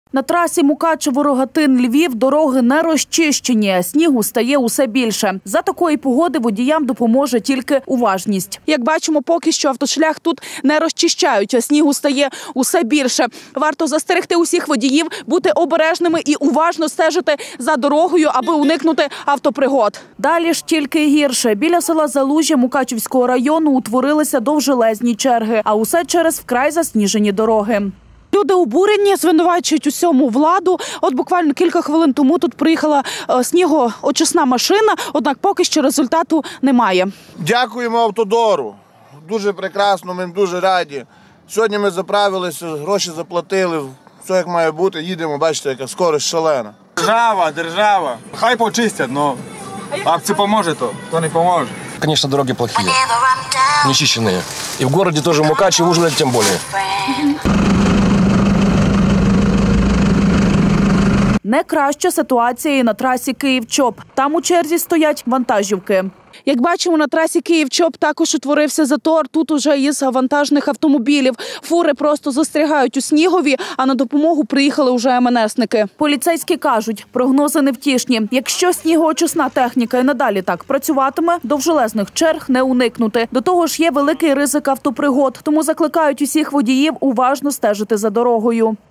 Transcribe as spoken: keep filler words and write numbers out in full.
На трасі Мукачево-Рогатин-Львів дороги не розчищені, снігу стає усе більше. За такої погоди водіям допоможе тільки уважність. Як бачимо, поки що автошлях тут не розчищають, а снігу стає усе більше. Варто застерегти усіх водіїв бути обережними і уважно стежити за дорогою, аби уникнути автопригод. Далі ж тільки гірше. Біля села Залужжя Мукачівського району утворилися довжелезні черги, а усе через вкрай засніжені дороги. Люди обурені, звинувачують усьому владу. От буквально кілька хвилин тому тут приїхала снігоочисна машина, однак поки що результату немає. Дякуємо Автодору. Дуже прекрасно, ми дуже раді. Сьогодні ми заправилися, гроші заплатили, все як має бути, їдемо, бачите, яка скорість шалена. Держава, держава. Хай почистять, але як це поможе, то, то не поможе. Конечно, дороги плохие, нечищенные. И в городе тоже Мукачево, в Ужгороде тем более. Не краща ситуація і на трасі Київ-Чоп. Там у черзі стоять вантажівки. Як бачимо, на трасі Київ-Чоп також утворився затор. Тут уже із вантажних автомобілів. Фури просто застрягають у снігові, а на допомогу приїхали уже ем ен есники. Поліцейські кажуть, прогнози невтішні. Якщо снігоочисна техніка і надалі так працюватиме, довжелезних черг не уникнути. До того ж є великий ризик автопригод, тому закликають усіх водіїв уважно стежити за дорогою.